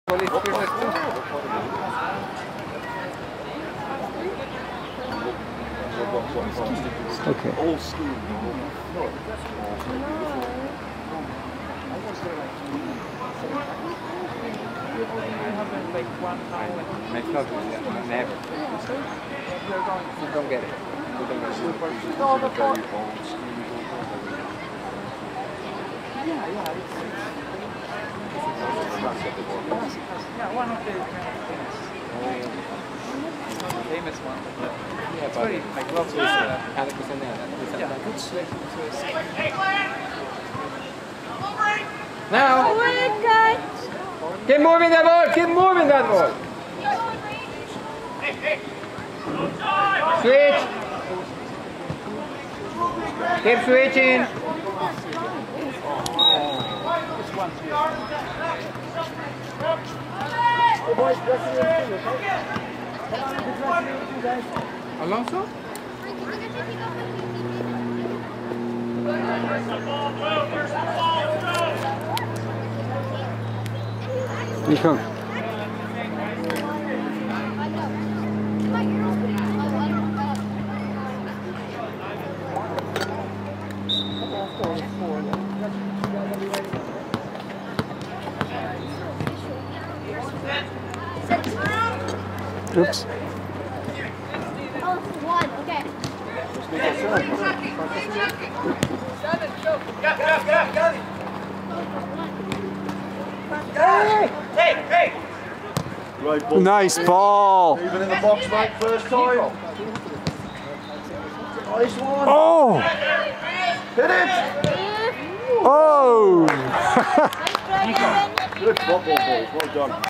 Okay. Old school. Never. You don't get it. Yeah, one of the famous one. Yeah, It's very like lots of Now, keep moving that ball, keep moving that ball. Switch. Keep switching. Alonso? Here you come. Oops. Oh, one, okay. Hey! Right, ball. Nice ball. Even in the box, mate, first time. Nice one. Oh! Hit it! Oh! Good football, boys. Well done.